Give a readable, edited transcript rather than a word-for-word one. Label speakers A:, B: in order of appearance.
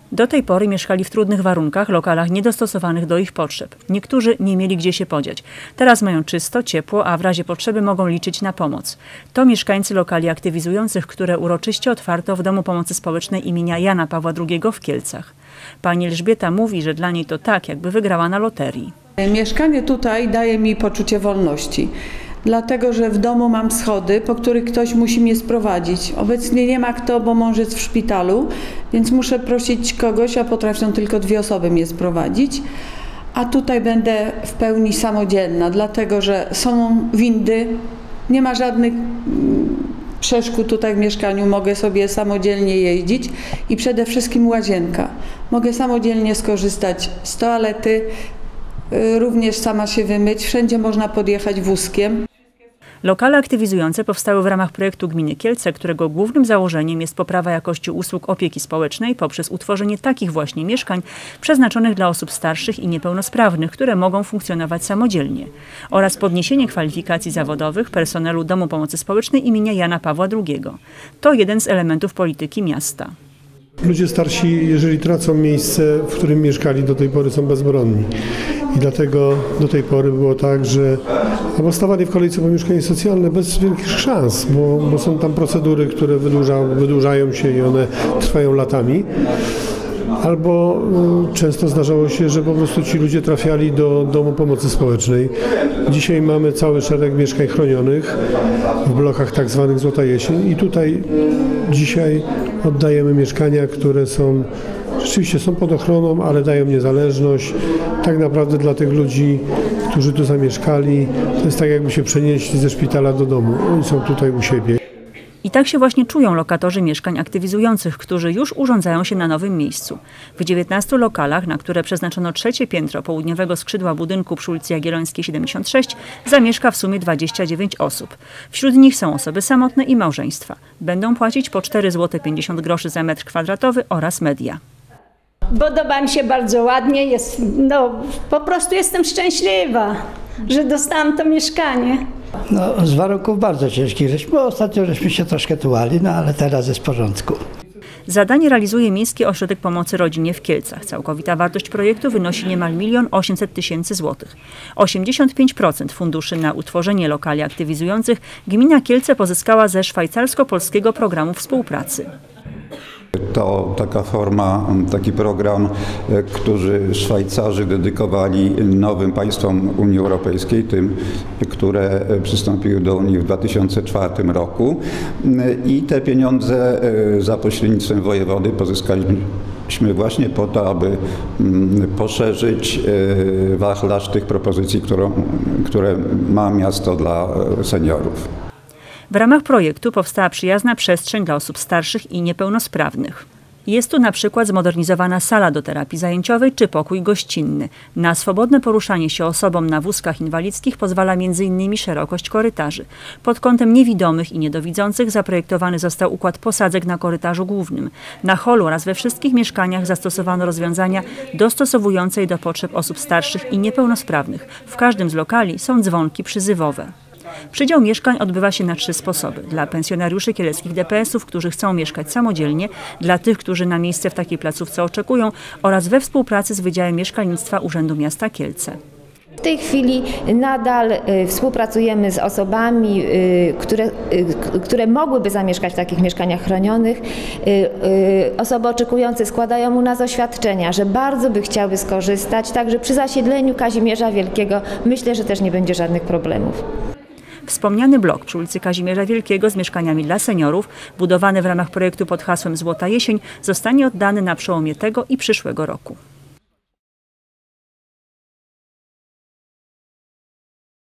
A: Do tej pory mieszkali w trudnych warunkach, lokalach niedostosowanych do ich potrzeb. Niektórzy nie mieli gdzie się podziać. Teraz mają czysto, ciepło, a w razie potrzeby mogą liczyć na pomoc. To mieszkańcy lokali aktywizujących, które uroczyście otwarto w Domu Pomocy Społecznej imienia Jana Pawła II w Kielcach. Pani Elżbieta mówi, że dla niej to tak, jakby wygrała na loterii.
B: Mieszkanie tutaj daje mi poczucie wolności. Dlatego, że w domu mam schody, po których ktoś musi mnie sprowadzić. Obecnie nie ma kto, bo mąż jest w szpitalu, więc muszę prosić kogoś, a potrafią tylko 2 osoby mnie sprowadzić. A tutaj będę w pełni samodzielna, dlatego że są windy, nie ma żadnych przeszkód tutaj w mieszkaniu, mogę sobie samodzielnie jeździć i przede wszystkim łazienka. Mogę samodzielnie skorzystać z toalety, również sama się wymyć, wszędzie można podjechać wózkiem.
A: Lokale aktywizujące powstały w ramach projektu Gminy Kielce, którego głównym założeniem jest poprawa jakości usług opieki społecznej poprzez utworzenie takich właśnie mieszkań przeznaczonych dla osób starszych i niepełnosprawnych, które mogą funkcjonować samodzielnie, oraz podniesienie kwalifikacji zawodowych personelu Domu Pomocy Społecznej imienia Jana Pawła II. To jeden z elementów polityki miasta.
C: Ludzie starsi, jeżeli tracą miejsce, w którym mieszkali do tej pory, są bezbronni. I dlatego do tej pory było tak, że albo stawali w kolejce po mieszkanie socjalne bez wielkich szans, bo są tam procedury, które wydłużają się i one trwają latami. Albo często zdarzało się, że po prostu ci ludzie trafiali do Domu Pomocy Społecznej. Dzisiaj mamy cały szereg mieszkań chronionych w blokach tak zwanych Złota Jesień i tutaj dzisiaj oddajemy mieszkania, które rzeczywiście są pod ochroną, ale dają niezależność. Tak naprawdę dla tych ludzi, którzy tu zamieszkali, to jest tak, jakby się przenieśli ze szpitala do domu. Oni są tutaj u siebie.
A: I tak się właśnie czują lokatorzy mieszkań aktywizujących, którzy już urządzają się na nowym miejscu. W 19 lokalach, na które przeznaczono 3. piętro południowego skrzydła budynku przy ulicy Jagiellońskiej 76, zamieszka w sumie 29 osób. Wśród nich są osoby samotne i małżeństwa. Będą płacić po 4,50 zł za metr kwadratowy oraz media.
D: Podoba mi się bardzo ładnie, po prostu jestem szczęśliwa, że dostałam to mieszkanie.
E: Z warunków bardzo ciężkich, bo ostatnio żeśmy się troszkę tułali, ale teraz jest w porządku.
A: Zadanie realizuje Miejski Ośrodek Pomocy Rodzinie w Kielcach. Całkowita wartość projektu wynosi niemal 1 800 000 złotych. 85% funduszy na utworzenie lokali aktywizujących gmina Kielce pozyskała ze szwajcarsko-polskiego programu współpracy.
F: To taka forma, taki program, który Szwajcarzy dedykowali nowym państwom Unii Europejskiej, tym, które przystąpiły do Unii w 2004 roku. I te pieniądze za pośrednictwem wojewody pozyskaliśmy właśnie po to, aby poszerzyć wachlarz tych propozycji, które ma miasto dla seniorów.
A: W ramach projektu powstała przyjazna przestrzeń dla osób starszych i niepełnosprawnych. Jest tu na przykład zmodernizowana sala do terapii zajęciowej czy pokój gościnny. Na swobodne poruszanie się osobom na wózkach inwalidzkich pozwala m.in. szerokość korytarzy. Pod kątem niewidomych i niedowidzących zaprojektowany został układ posadzek na korytarzu głównym. Na holu oraz we wszystkich mieszkaniach zastosowano rozwiązania dostosowujące je do potrzeb osób starszych i niepełnosprawnych. W każdym z lokali są dzwonki przyzywowe. Przydział mieszkań odbywa się na 3 sposoby. Dla pensjonariuszy kieleckich DPS-ów, którzy chcą mieszkać samodzielnie, dla tych, którzy na miejsce w takiej placówce oczekują oraz we współpracy z Wydziałem Mieszkalnictwa Urzędu Miasta Kielce.
G: W tej chwili nadal współpracujemy z osobami, które mogłyby zamieszkać w takich mieszkaniach chronionych. Osoby oczekujące składają u nas oświadczenia, że bardzo by chciały skorzystać, także przy zasiedleniu Kazimierza Wielkiego myślę, że też nie będzie żadnych problemów.
A: Wspomniany blok przy ulicy Kazimierza Wielkiego z mieszkaniami dla seniorów, budowany w ramach projektu pod hasłem Złota Jesień, zostanie oddany na przełomie tego i przyszłego roku.